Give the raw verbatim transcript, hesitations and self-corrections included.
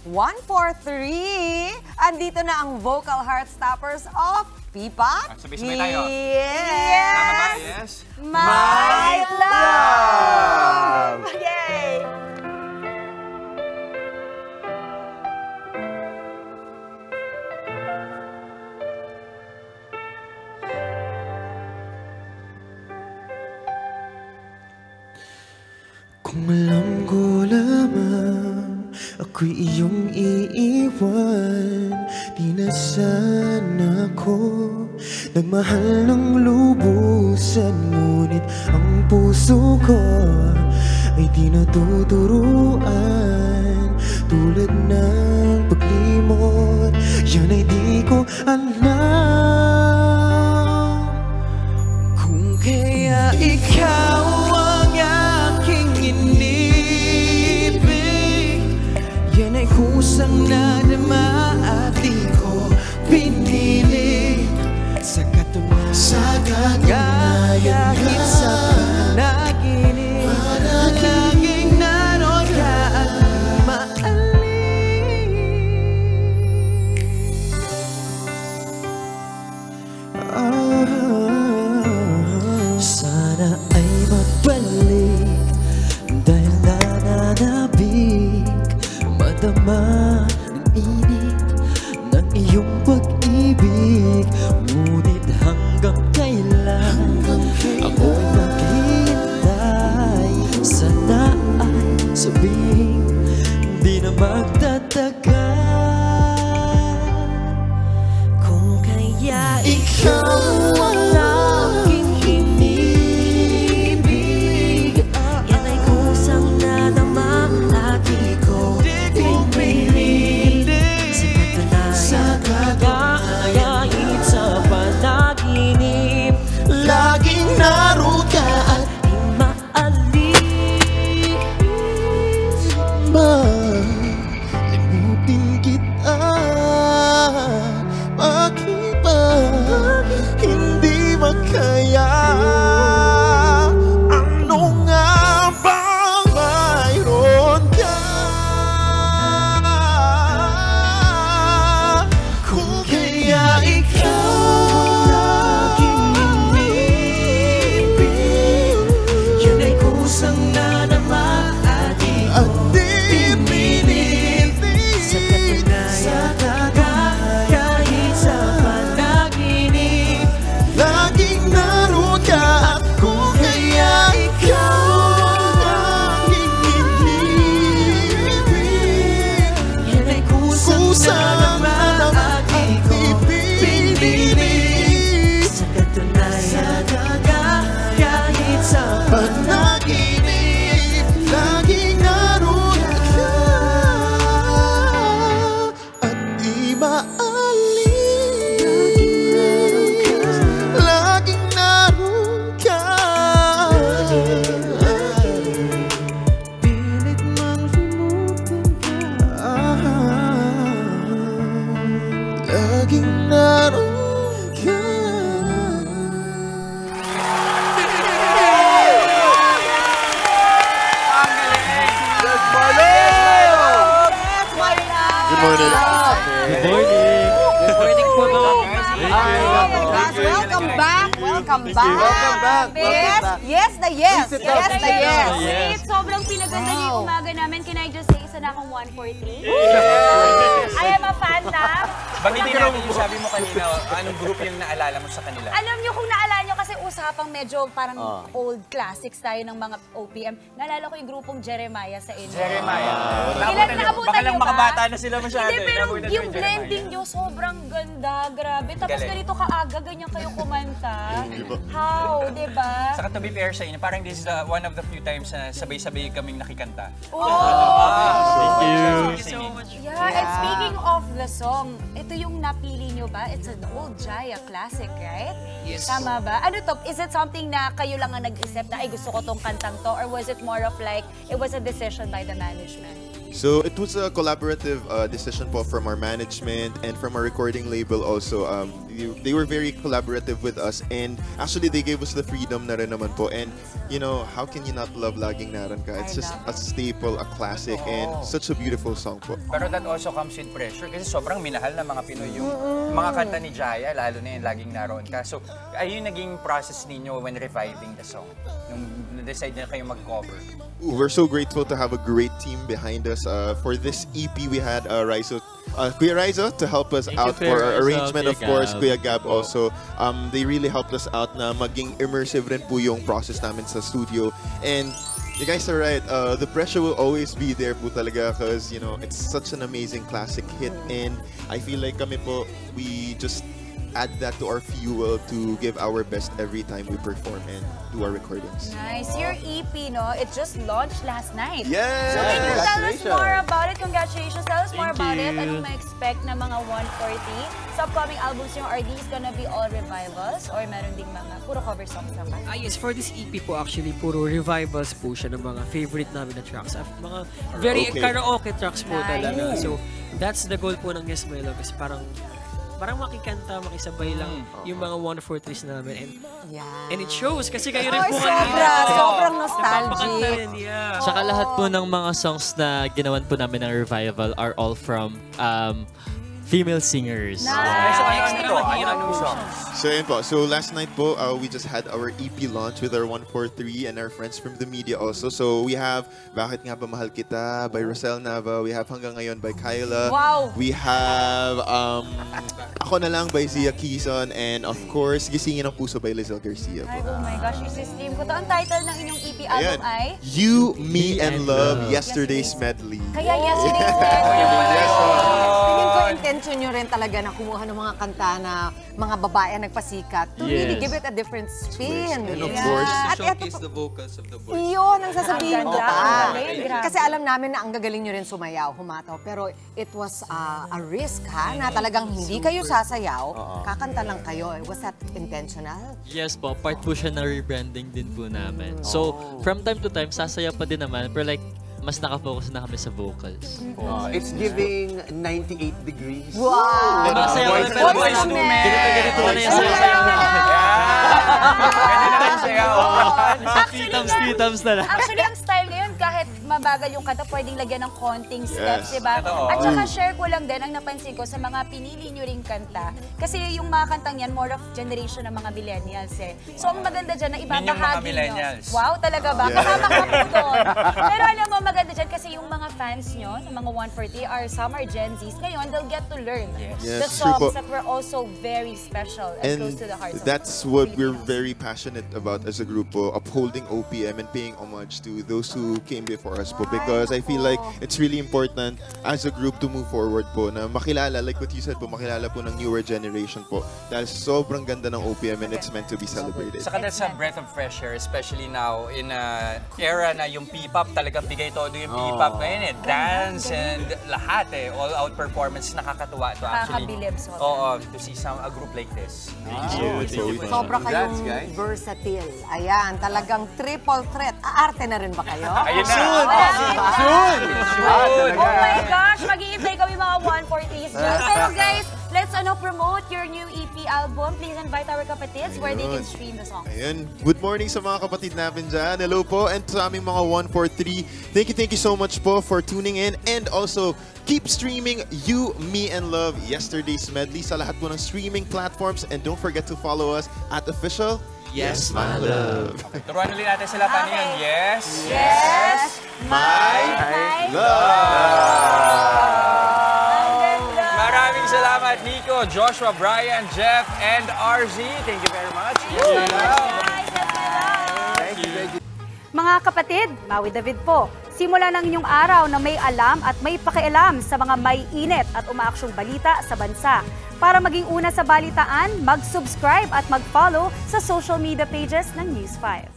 one four three. Andito na ang vocal heartstoppers of P-pop. Sabay-sabay tayo. Yes! Tama ba? Yes. My love! Yay! Kung alam ko lamang ako'y iyong iiwan, di na sana ako nagmahal ng lubusan. Ngunit ang puso ko ay di natuturuan, tulad ng paglimot. Yan ay di ko alam. Kung kaya ikaw kusang nadama at di ko pinili. Sa katunayan, sa katunayan kahit sa panaginip, laging naroon ka at maalis. Ah, sana ay magbalik dahil nananabik madama ng init ng iyong pag-ibig. Ngunit hanggang kailan ako'y maghihintay? Sana ay sabihin di na magtatagal. Kung kaya ikaw ang aking hinibig, yan ay kusang nadama at di ko laging naroon ka at di maalis. Malimutin kita, bakit ba hindi makaya? Ano nga bang mayroon ka? Kung kaya ikaw kusang nadama at di ko pinilit. Sa katunayan kahit sa panaginip, laging naroon ka. At kung kaya ikaw ang hinihintay, yan ay kusang nadama at di ko pinilit. Sa katunayan kahit sa panaginip, laging naroon ka at di maalis. Laging naroon ka, pilit mang limutin ka, laging naroon ka. Good morning. Good morning. Good morning po mga guys. Welcome back! Welcome back! Welcome back! Yes! Yes na yes! Yes na yes! Sweet! Sobrang pinaganda niyo yung umaga namin. Can I just say, isa na akong one four three? I am a fan na. Banggitin namin yung sabi mo kanina, anong group yung naalala mo sa kanila? Alam niyo kung naalala niyo kasi usapang medyo parang old classics tayo ng mga O P M. Naalala ko yung grupong Jeremiah sa inyo. Jeremiah. Ilan naabutan Baka lang niyo ba? makabata na sila masyado. Hindi, pero Naabutan yung yung blending niyo sobrang ganda. Grabe. Tapos Galing. ganito kaaga, ganyan kayo kumanta. How? Diba? Saka to be fair sa inyo, parang this is uh, one of the few times na sabay-sabay kaming nakikanta. Oh! Thank you. Thank you so much. Yeah, and speaking of the song, ito yung napili nyo ba? It's an old Jaya classic, right? Yes. Tama ba? Ano to? Is it something na kayo lang ang nag-isip na, ay gusto ko tong kantang to? Or was it more of like, it was a decision by the management? So it was a collaborative uh, decision po from our management and from our recording label also. Um, they, they were very collaborative with us, and actually they gave us the freedom na rin naman po. And you know, how can you not love Laging Naroon Ka? It's I just love a staple, a classic, and such a beautiful song po. Pero that also comes with pressure kasi sobrang minahal ng mga Pinoy yung mga kanta ni Jaya, lalo na yung Laging Naroon Ka. So, ayun yung naging process ninyo when reviving the song? Nung decide na kayo mag-cover? We're so grateful to have a great team behind us. Uh, for this E P, we had uh, Raizo, uh, Kuya Raizo to help us Thank you, out Kuya for our Raizo, arrangement, Kuya of course. Gab. Kuya Gab also. Um, they really helped us out na maging immersive rin po yung process namin sa studio. And you guys are right. Uh, the pressure will always be there po talaga because, you know, it's such an amazing classic hit. And I feel like kami po, we just add that to our fuel to give our best every time we perform and do our recordings. Nice. Your E P, no? It just launched last night. Yes! So can you tell us Congratulations. more about it? Congratulations. Tell us more Thank about it. you. Anong ma-expect na mga one forty? Sa upcoming albums yung are these gonna be all revivals? Or meron ding mga puro cover songs lang ba? Ah, yes, for this E P po actually, puro revivals po siya ng mga favorite namin na tracks. Ah, Mga very Okay. karaoke tracks po Nice. talaga. So, that's the goal po ng Yes My Love is parang parang makikanta, makisabay lang yung mga one forties namin. And, Yeah. and it shows kasi kayo rin Ay, po sobra. Sobrang Napapakanta nostalgic. rin, yeah. Tsaka lahat po ng mga songs na ginawan po namin ng revival are all from um, female singers. So, ano to? Extra Ano anong songs? So yun po. So last night po, uh, we just had our E P launch with our one forty-three and our friends from the media also. So we have Bakit Nga Ba Mahal Kita by Rosel Nava. We have Hanggang Ngayon by Kyla. Wow! We have um, Ako Na Lang by Zia Quezon. And of course, Gisingin ang Puso by Lizelle Garcia Ay, po. oh my gosh, isi-stream ko to. Ang title ng inyong E P album ay? You, Me, and and Love, Love. Yesterday's Medley. Kaya yesterday's Oh, Medley. Tingin ko intention nyo rin talaga na kumuha ng mga kanta na mga babae ang nagpasikat to really Yes. give it a different spin. And of Yeah. course, At eto, the vocals of the boys. iyon ang sasabihin Ang ko ganda, pa. ang galing, grabe. Kasi alam namin na ang gagaling nyo rin sumayaw, humataw. Pero it was uh, a risk ha, na talagang hindi kayo sasayaw, kakanta lang kayo. Was that intentional? Yes po, part po siya ng rebranding din po namin. So, from time to time, sasaya pa din naman, pero like, mas nakafocus na kami sa vocals. Uh, it's giving ninety-eight degrees. Wow! Pero sayaw Boys na to pero boys to men. ganito ganito na yung Ay, sayaw. Pwede na rin sayaw. Titams, titams na lang. Actually, ang style ngayon, kahit mabagal yung kanta, pwedeng lagyan ng konting steps, Yes. diba? Totoo. At saka share ko lang din, ang napansin ko sa mga pinili nyo ring kanta. Kasi yung mga kantang yan, more of generation ng mga millennials eh. So, ang maganda dyan na Yun yung mga ibabahagi nyo. millennials. Wow, talaga ba? Yeah. Kasama ka po doon. Pero alam mo, maganda dyan kasi yung mga fans nyo, ng mga one forty, are some are Gen Zs. Ngayon, they'll get to learn Yes. the Yes, true po. songs that were also very special and, And close to the hearts that's of what we're Filipinos. very passionate about as a group po, upholding O P M and paying homage to those who came before us po, because I feel like it's really important as a group to move forward po, na makilala, like what you said po, makilala po ng newer generation po, dahil sobrang ganda ng O P M and it's meant to be celebrated. Saka that's a breath of fresh air, especially now in a era na yung P-pop talaga bigay todo yung P-pop ngayon eh. Dance and lahat eh. All-out performance, nakakatuwa to actually. Nakakabilib, sobra. Oo, to see some, a group like this. Sobra kayong Congrats, guys. versatile. Ayan, talagang triple threat. Aarte na rin ba kayo? Ayun na. Soon! Oh my gosh! Mag-iintay kami mga one forties dyan. Pero guys, let's ano promote your new E P album. Please invite our kapatids where they can Ayun. stream the song. Ayun. Good morning sa mga kapatid namin dyan. Hello po. And sa aming mga one forty-three, thank you, thank you so much po for tuning in. And also, keep streaming You, Me, and Love Yesterday's Medley sa lahat po ng streaming platforms. And don't forget to follow us at official Yes, My Love. Turuan ulit natin sila paano yun. Okay. Yes. Yes! My Ang ganda! Maraming salamat, Nico, Joshua, Brian, Jeff, and R Z. Thank you very much. Yes, my love. Guys, that's my love. Thank you, thank you. Mga kapatid, Maui David po. Simula ng inyong araw na may alam at may pakialam sa mga may init at umaaksyong balita sa bansa. Para maging una sa balitaan, mag-subscribe at mag-follow sa social media pages ng News five.